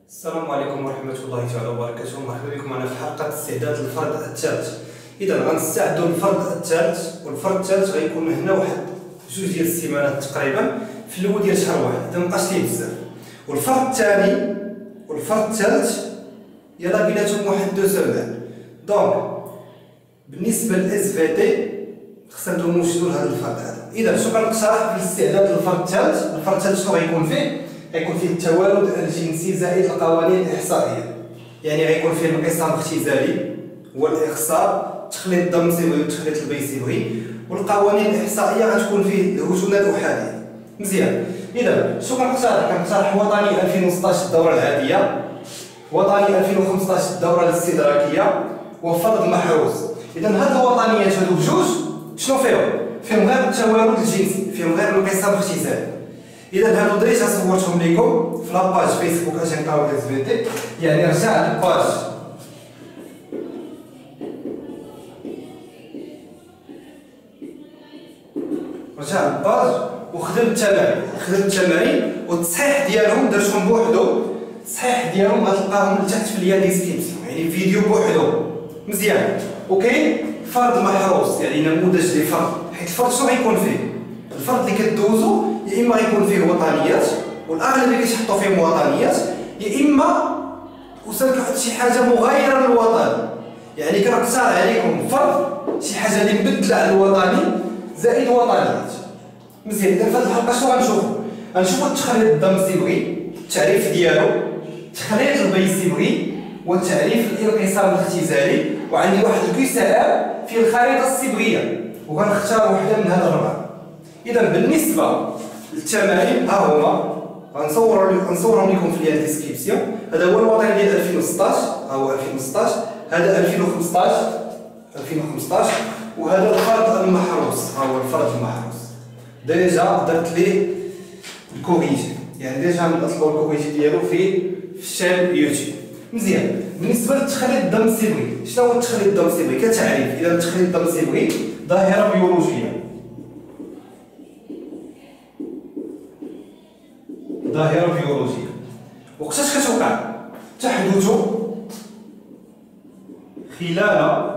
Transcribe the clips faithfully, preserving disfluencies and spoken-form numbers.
السلام عليكم ورحمة الله تعالى وبركاته. مرحبا بكم معنا في حلقة استعداد للفرد الثالث. إذا غنستعدوا للفرد الثالث، والفرد الثالث غيكون هنا واحد جوج ديال السيمانات تقريبا في الاول ديال شهر واحد، إذا مبقاش ليه بزاف. والفرد الثاني والفرد الثالث يلا بيناتهم واحد دو سيمان. دونك بالنسبة للإس في تي خصنا نبداو نوجدوا لهذا الفرد هذا. إذا شنو كنقترح في الاستعداد للفرد الثالث؟ الفرد الثالث شنو غيكون فيه؟ غيكون فيه التوالد الجنسي زائد القوانين الإحصائية، يعني غيكون فيه الانقسام الاختزالي والإخصاب، التخليط الدمصبغي والتخليط البيصبغي، والقوانين الإحصائية غتكون فيه الهجونات الأحادية. مزيان. إذا شنو كنقترح؟ كنقترح وطني ألفين وستطاش الدورة العادية، وطني ألفين وخمسطاش الدورة الاستدراكية، وفرد محروس. إذا هاد الوطنيات هادو بجوج شنو فيهم؟ فيهم غير التوالد الجنسي، فيهم غير الانقسام الاختزالي. إذا هادو دريجة صورتهم لكم في لاباج فيسبوك أجنكاو إس في تي، يعني رجع للباج رجع للباج وخدم التمارين، خدم التمارين والتصحيح ديالهم درتهم بوحدو، التصحيح ديالهم غتلقاهم لتحت في ليا ديسكريبسيون، يعني فيديو بوحدو. مزيان. وكاين فرد محروس، يعني نموذج لفرد، حيت الفرد شنو غيكون فيه؟ الفرد اللي كدوزو يا اما غيكون فيه وطنيات، والاغلبيه كيتحطوا فيهم وطنيات، يا اما وصل كيحط شي حاجه مغايره للوطني، يعني كنقترح عليكم فرد شي حاجه اللي مبدله على الوطني زائد وطنيات. مزيان. اذا في هذه الحلقه شنو غنشوفوا؟ غنشوفوا التخليط الدمصبغي، التعريف ديالو، التخليط البيصبغي، وتعريف الانقسام الاختزالي، وعندي واحد الكيساء في الخريطه الصبغيه، وغنختار وحده من هاد الاربعه. إذا بالنسبة للتمارين ها هما غنصور غنصورهم لكم في الديسكريبسيون. هذا هو الوطني ديال ألفين وستطاش، ها هو ألفين وستطاش، هذا ألفين وخمسطاش ألفين وخمسطاش، وهذا الفرد المحروس، ها هو الفرد المحروس. ديجا درت ليه الكوريجي، يعني ديجا نطلبوا الكوريجي ديالو في في الشان يوتيوب. مزيان. بالنسبة للتخليط الدمصبغي، شنو هو التخليط الدمصبغي كتعريف؟ إذا التخليط الدمصبغي ظاهرة بيولوجية، ظاهرة بيولوجية. وقتاش كتوقع؟ تحدث خلال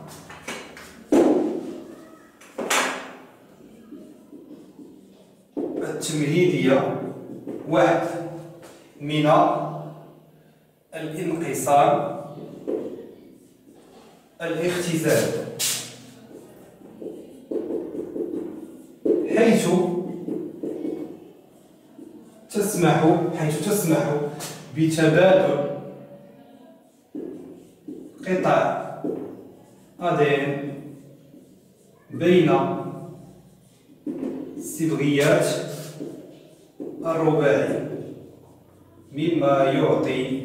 التمهيدية واحد من الانقسام الاختزالي، حيث تسمح حيث تسمح بتبادل قطع أ دي إن بين الصبغيات الرباعي، مما يعطي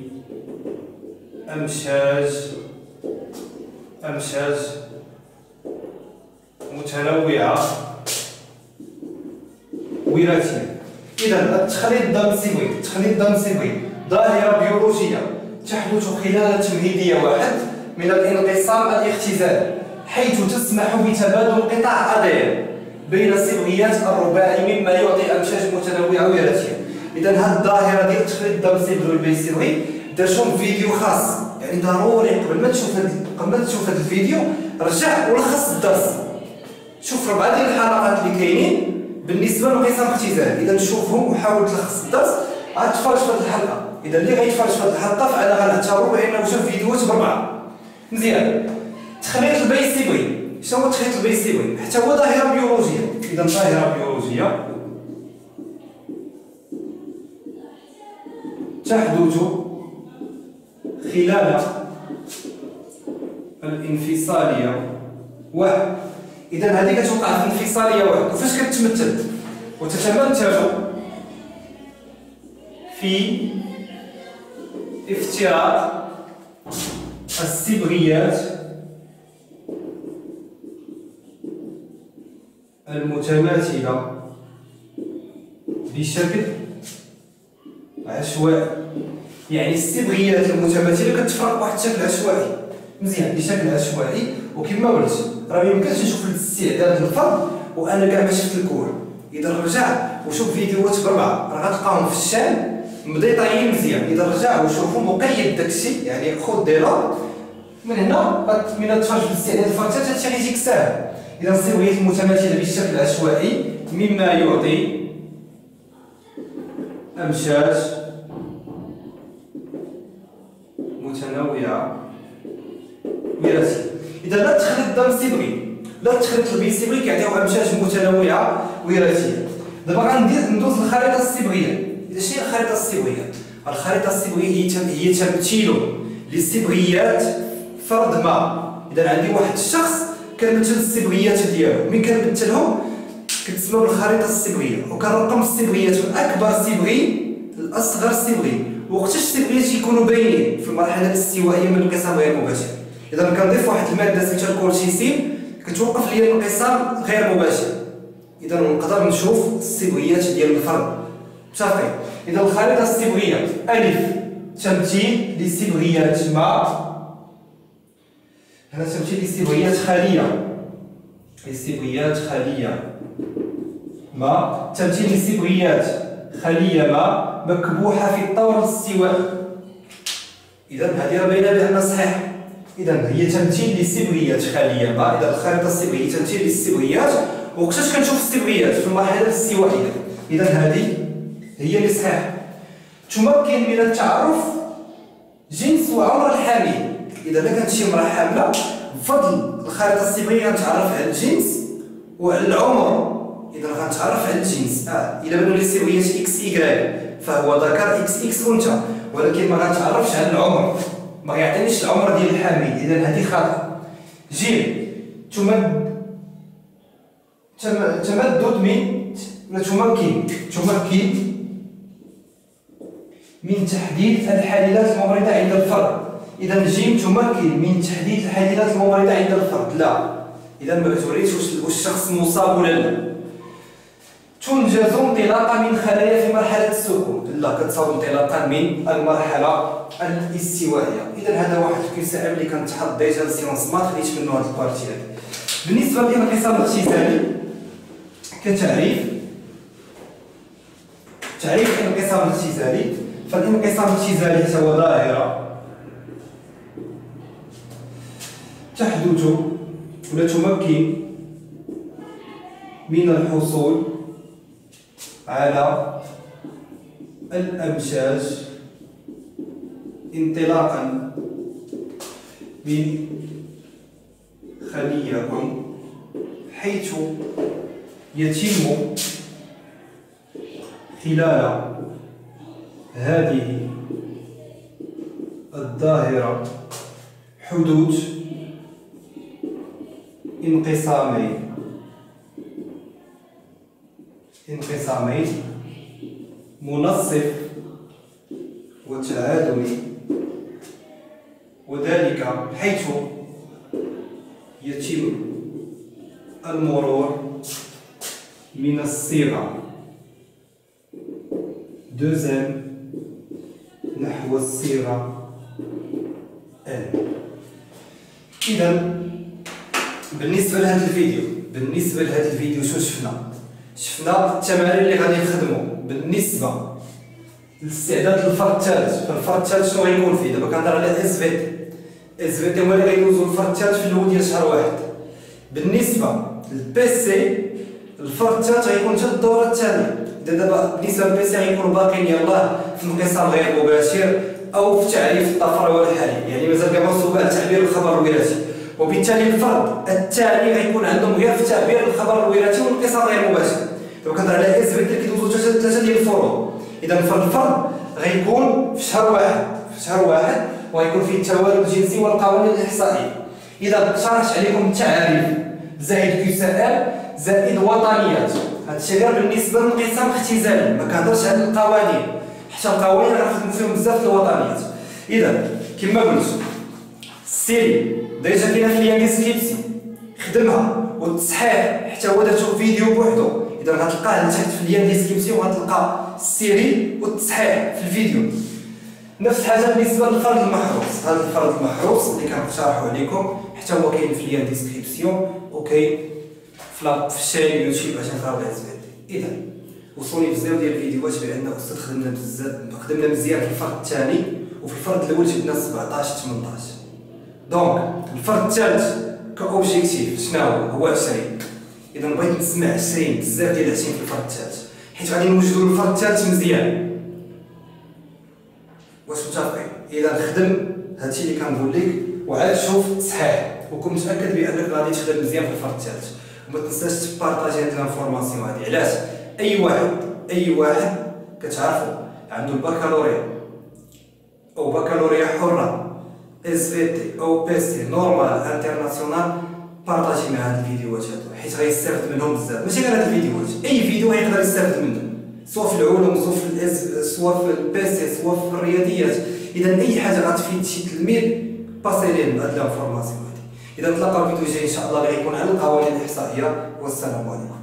أمشاج أمشاج متنوعة وراثيا. إذا التخليط الدمصبغي، التخليط الدمصبغي ظاهرة بيولوجية تحدث خلال التمهيدية واحد من الانقسام الاختزالي، حيث تسمح بتبادل قطع أ دي إن بين الصبغيات الرباعي، مما يعطي أمشاج متنوعة وراثية. إذا هذه الظاهرة ديال التخليط الدمصبغي والبيصبغي درتهم فيديو خاص، يعني ضروري قبل ما تشوف قبل ما تشوف هذا الفيديو رجع ولخص الدرس، شوف ربعة ديال الحلقات اللي كاينين بالنسبه للانقسام الاختزالي. اذا شوفهم وحاول تلخص الدرس، غتفرج في هذه الحلقه. اذا اللي غيتفرج في هذه الحلقه فانا غنعتبرو بانه شاف فيديوهات بربعه. مزيان. التخليط البيصبغي، شنو هو التخليط البيصبغي؟ حتى هو ظاهره بيولوجيه. اذا ظاهره بيولوجيه تحدث خلال الانفصاليه واحد. إذا هذه كتوقع في الانفصالية واحد، وفاش كتمثل؟ وتتمثل في افتراض الصبغيات المتماثلة بشكل عشوائي، يعني الصبغيات المتماثلة كتفرق بواحد الشكل عشوائي. مزيان. بشكل عشوائي. وكما قلت راه ميمكنش نشوف الاستعداد للفرد وانا كاع ما شفت الكور. اذا رجع وشوف فيديوهات بربعه راه غتلقاهم في الشان مديطايين مزيان. اذا رجعوا شوفوا مقيد داكشي، يعني خذ ديرا من هنا من تفرج في الاستعداد الفرتات هادشي غيجيك ساهل. اذا الصبغيات المتماثله بشكل عشوائي مما يعطي امشاج متنوعه وراثيه. اذا لا تخلط الدم الصبغي لا تخلط البي الصبغي كيعطيو امشاج متنوعه وراثيه. دابا غندير ندوز للخريطه الصبغيه. اذا شنو هي الخريطه الصبغيه؟ الخريطه الصبغيه هي هي تمثيل للصبغيات فرد ما. اذا عندي واحد الشخص كنمثل الصبغيات ديالو، من كنمثلهم كتسمى بالخريطه الصبغيه، وكنرقم الصبغيات من اكبر صبغي لاصغر صبغي، وقتاش الصبغيات يكونوا باينين في المرحله الاستوائيه من الانقسام غير المباشر. اذا كنضيف واحد الماده سميتها الكولشيسين كتوقف لي الانقسام غير مباشر، اذا نقدر نشوف الصبغيات ديال الفرد. متفقين؟ اذا الخريطه الصبغيه الف تمثيل لصبغيات ما، هنا تمثيل لصبغيات خليه لصبغيات خليه ما، تمثيل لصبغيات خليه ما مكبوحه في الطور الاستوائي. اذا هذه باينه بان صحيح. اذا هي تمثيل لصبغيات خليه ما. اذا الخريطه الصبغيه تمثيل للصبغيات، وقتاش كنشوف الصبغيات في المرحله الاستوائيه. اذا هذه هي اللي صحيح. تمكن من التعرف جنس وعمر الحامل. اذا لا كانت شي امراه حامله بفضل الخريطه الصبغيه غنتعرف على الجنس وعلى العمر. اذا غنتعرف على الجنس. اه اذا بانوا لي صبغيات اكس ايكغيك فهو ذكر، اكس اكس انثى، ولكن ما غنتعرفش على العمر، ما غيعطينيش العمر ديال الحامل. اذا هذه خطا. جيم تمد تمدد من ولا تمكن تمكن من تحديد الحاليات الممرضه عند الفرد. اذا جيم تمكن من تحديد الحاليات الممرضه عند الفرد. لا، اذا ما كتوريش واش الشخص مصاب ولا لا. تنجز انطلاقا من خلايا في مرحله السكون. لا، كتصاوب انطلاقا من المرحله الاستوائيه. اذا هذا واحد الكيسان اللي كنتحط ديجا لسيونس ما خديتش منه هاد البارتي هادي. بالنسبه للانقسام الاختزالي كتعريف تعريف الانقسام الاختزالي، فالانقسام الاختزالي هو ظاهره تحدث ولا تمكن من الحصول على الأمشاج انطلاقا من خلية أم، حيث يتم خلال هذه الظاهرة حدوث انقسامين انقسامين منصف وتعادلي، وذلك حيث يتم المرور من الصيغة دوزن نحو الصيغة ان. إذا بالنسبة لهذا الفيديو بالنسبة لهذا الفيديو شو شفنا؟ شفنا التمارين اللي غادي نخدمو بالنسبة لاستعداد الفرد الثالث. فالفرد الثالث شنو غيكون فيه؟ دابا كنهضر على اس في تي. اس في تي هما اللي غيدوزو الفرد الثالث في الاول ديال شهر واحد. بالنسبة للبي سي الفرد الثالث غيكون حتى الدورة الثانية. إذا دابا بالنسبة للبي سي غيكونوا باقيين يلاه في انقسام غير مباشر أو في تعريف الطفرة والحالي، يعني مازال كاع منصوبة على تعبير الخبر الوراثي، وبالتالي الفرد الثاني غيكون عندهم غير في تعبير الخبر الوراثي والانقسام غير مباشر. دابا كنهضر على اس في تي كيدوزو ثلاثة ديال الفروع. إذا الفرد الفرد غيكون في شهر واحد في شهر واحد وغيكون فيه التوالد الجنسي والقوانين الإحصائية. إذا شرحت عليكم التعاريف زائد كيسان زائد وطنيات، هادشي غير بالنسبة للانقسام الاختزالي، ما كنهضرش على القوانين، حتى القوانين غنخدمو فيهم بزاف الوطنيات. إذا كما قلت السيري ديجا كاينه في ليان ديسكريبسيون، خدمها والتصحيح حتى هو درتو فيديو بوحدو. إذا غتلقاه لتحت في ليان ديسكريبسيون غتلقى السيري والتصحيح في الفيديو. نفس الحاجه بالنسبه للفرد المحروس. هذا الفرد المحروس اللي كنشرحو عليكم حتى هو كاين في ليان ديسكريبسيون وكاين في الشين يوتيوب عشان تراو اس في تي. اذا وصوني بزاف ديال الفيديوهات بان استاذ خدمنا بزاف خدمنا مزيان في الفرد الثاني، وفي الفرد الاول جبنا سبعطاش ثمنطاش. دونك الفرد الثالث كاوبجيكتيف شنو هو؟ هو عشرين. اذا بغيت نسمع عشرين، بزاف ديال عشرين في الفرد الثالث، حيت غادي نوجدوا الفرد الثالث مزيان. واش متفقين؟ اذا خدم هادشي اللي كنقول لك وعاد شوف صحيح، وكون متاكد بانك غادي تخدم مزيان في الفرد الثالث. وما تنساش تبارطاجي هاد الانفورماسيون هادي. علاش؟ اي واحد اي واحد كتعرفو عنده البكالوريا او بكالوريا حره اس في تي او بي سي نورمال انترناسيونال، بارطاجي مع هاد الفيديوهات هادو حيت غيستافد منهم بزاف. ماشي غير هاد الفيديوهات، اي فيديو غيقدر يستافد منه، سواء في العلوم سواء في الاس سواء في البي سي سواء في الرياضيات. اذا اي حاجه غتفيد شي تلميذ باسي ليه هاد الانفورماسيون هادي. اذا نتلاقاو في فيديو جاي ان شاء الله اللي غيكون على القوانين الاحصائيه. والسلام عليكم.